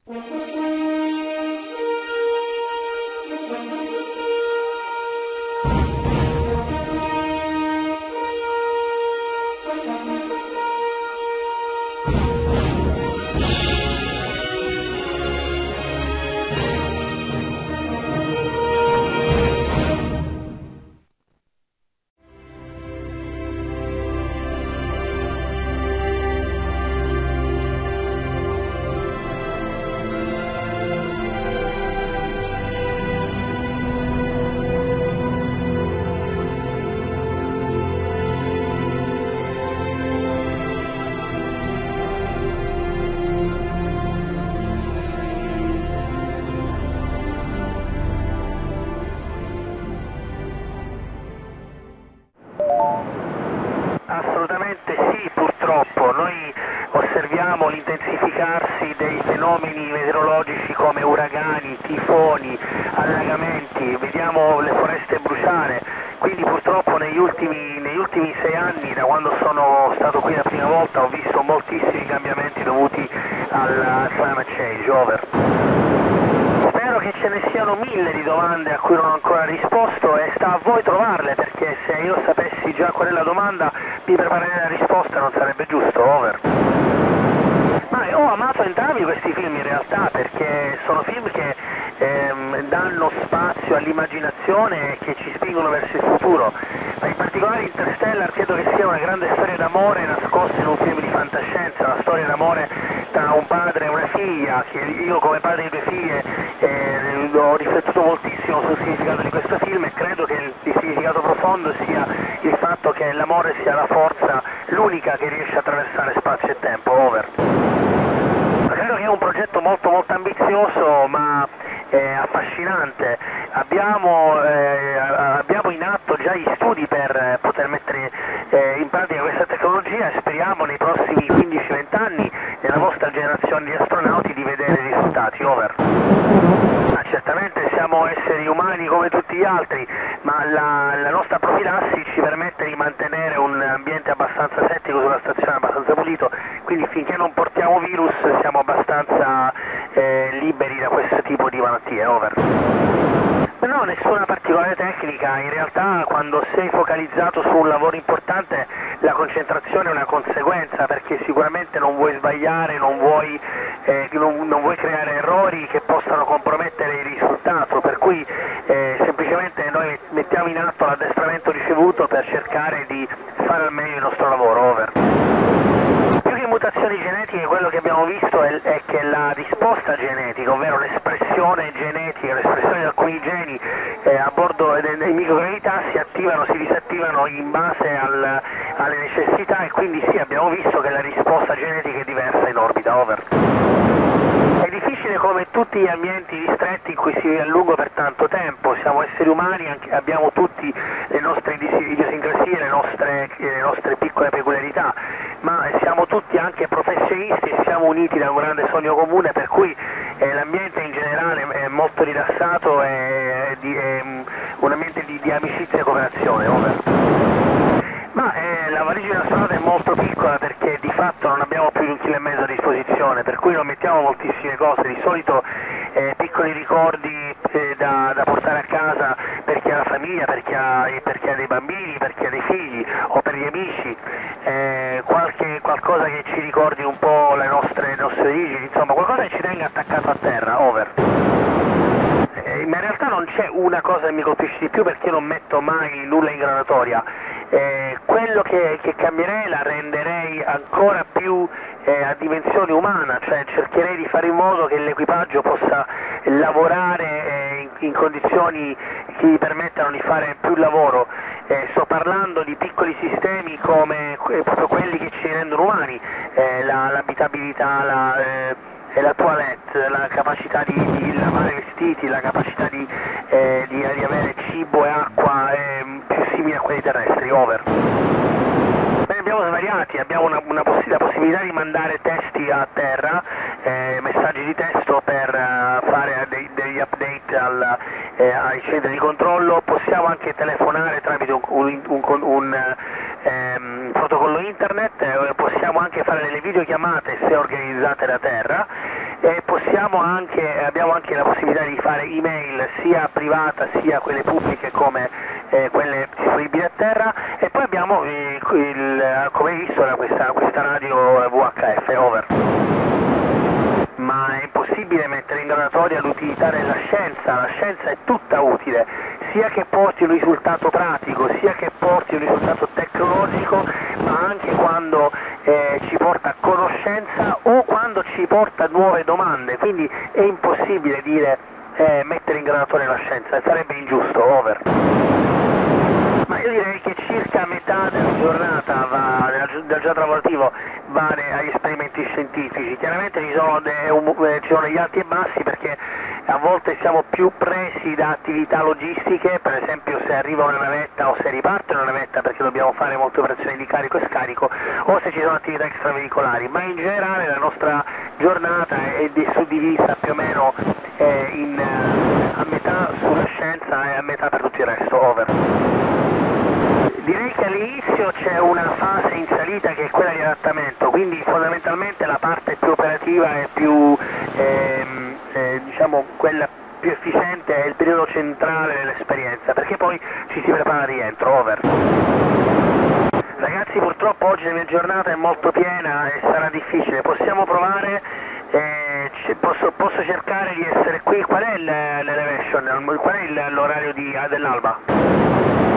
Assolutamente sì, purtroppo. Noi osserviamo l'intensificarsi dei fenomeni meteorologici come uragani, tifoni, allagamenti, vediamo le foreste bruciare, quindi purtroppo negli ultimi 6 anni, da quando sono stato qui la prima volta, ho visto moltissimi cambiamenti dovuti al climate change, over. Spero che ce ne siano 1000 di domande a cui non ho ancora risposto e sta a voi trovarle, perché se io sapessi già qual è la domanda mi preparerei la risposta, non sarebbe giusto, over. Ma ho amato entrambi questi film in realtà, perché sono film che danno spazio all'immaginazione e che ci spingono verso il futuro, ma in particolare Interstellar credo che sia una grande storia d'amore nascosta in un film di fantascienza, una storia d'amore tra un padre e una figlia, che io come padre di 2 figlie ho riflettuto moltissimo sul significato di questo film e credo che il significato profondo sia il fatto che l'amore sia la forza, l'unica che riesce a attraversare spazio e tempo, over. Credo che è un progetto molto ambizioso ma affascinante. Abbiamo in atto già gli studi per poter mettere in pratica questa tecnologia e speriamo nei prossimi 15-20 anni nella vostra generazione di astronauti di vedere i risultati, over. Ma certamente siamo esseri umani come tutti gli altri, ma la nostra profilassi ci permette di mantenere un ambiente abbastanza settico sulla stazione, abbastanza pulito, quindi finché non portiamo virus siamo abbastanza liberi da questo tipo di malattie, over. No, nessuna particolare tecnica, in realtà quando sei focalizzato su un lavoro importante la concentrazione è una conseguenza, perché sicuramente non vuoi sbagliare, non vuoi creare errori che possano compromettere il risultato, per cui semplicemente noi mettiamo in atto l'addestramento ricevuto per cercare di fare al meglio il nostro lavoro, over. Più che mutazioni genetiche quello che abbiamo visto è che la risposta genetica, ovvero l'espressione genetica, l'espressione di alcuni geni a bordo delle microgravità si disattivano in base alle necessità e quindi sì, abbiamo visto che la risposta genetica è diversa in orbita, over. È difficile come tutti gli ambienti ristretti in cui si vive a lungo per tanto tempo, siamo esseri umani, abbiamo tutti le nostre idiosincrasie, le nostre piccole peculiarità, ma siamo tutti anche professionisti e siamo uniti da un grande sogno comune, per cui l'ambiente in generale è molto rilassato e è un ambiente di amicizia e cooperazione, over. Ma la valigia astronauta è molto piccola perché di fatto non abbiamo più di 1,5 kg a disposizione, per cui non mettiamo moltissime cose, di solito piccoli ricordi da portare a casa per chi ha la famiglia, per chi ha dei bambini, per chi ha dei figli o per gli amici, qualcosa che ci ricordi un po' le nostre origini, insomma qualcosa che ci tenga attaccato a terra, over. Ma in realtà non c'è una cosa che mi colpisce di più perché io non metto mai nulla in gradatoria. Quello che cambierei la renderei ancora più a dimensione umana, cioè cercherei di fare in modo che l'equipaggio possa lavorare in condizioni che gli permettano di fare più lavoro. Sto parlando di piccoli sistemi come proprio quelli che ci rendono umani, l'abitabilità, la toilette, la capacità di lavare i vestiti, la capacità di avere cibo e acqua più simili a quelli terrestri, over. Ne abbiamo svariati, abbiamo la possibilità di mandare testi a terra, messaggi di testo per fare degli update ai centri di controllo, possiamo anche telefonare tramite un protocollo internet, possiamo anche fare delle videochiamate se organizzate da terra, e abbiamo anche la possibilità di fare email sia privata sia quelle pubbliche come quelle disponibili a terra, e poi abbiamo come hai visto questa radio VHF, over. Ma è impossibile mettere in graduatoria l'utilità della scienza, la scienza è tutta utile, sia che porti un risultato pratico, sia che porti un risultato tecnologico, ma anche quando ci porta a conoscenza o quando ci porta a nuove domande, quindi è impossibile dire mettere in graduatoria la scienza, sarebbe ingiusto, over. Ma io direi che circa metà della giornata del giorno lavorativo va agli esperimenti scientifici. Chiaramente ci sono degli alti e bassi, perché a volte siamo più presi da attività logistiche, per esempio se arriva una navetta o se riparte una navetta, perché dobbiamo fare molte operazioni di carico e scarico, o se ci sono attività extraveicolari, ma in generale la nostra giornata è suddivisa più o meno a metà sulla scienza e a metà per tutto il resto, over. Direi che all'inizio c'è una fase in salita che è quella di adattamento, quindi fondamentalmente la parte più operativa e più, diciamo, quella più efficiente è il periodo centrale dell'esperienza, perché poi ci si prepara al rientro, over. Ragazzi, purtroppo oggi la mia giornata è molto piena e sarà difficile, possiamo provare, posso cercare di essere qui. Qual è l'elevation, qual è l'orario dell'alba?